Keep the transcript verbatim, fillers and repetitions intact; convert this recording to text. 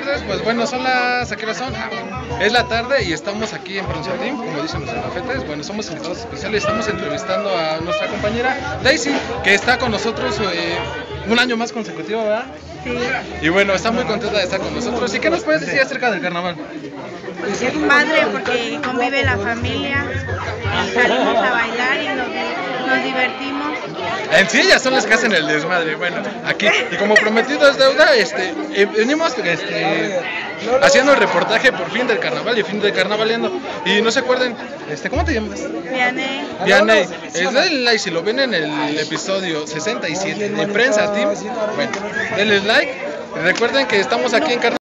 tardes. Pues bueno, son las... ¿A qué hora son? Ah, bueno, es la tarde y estamos aquí en Pronuncia Team, como dicen los cafetes. Bueno, somos invitados especiales. Estamos entrevistando a nuestra compañera Daisy, que está con nosotros eh, un año más consecutivo, ¿verdad? Sí. Y bueno, está muy contenta de estar con nosotros. ¿Y qué nos puedes decir acerca del carnaval? Pues es padre porque convive la familia y salimos a bailar y nos, nos divertimos. En sí ellas son las que hacen el desmadre. Bueno, aquí, y como prometido es deuda, este, eh, venimos este, haciendo el reportaje por fin del carnaval y fin del carnavaleando. Y no se acuerden, este, ¿cómo te llamas? Vianey. Vianey, es denle like si lo ven en el episodio sesenta y siete de Prensa Team. Bueno, denle like. Recuerden que estamos aquí en Carnaval.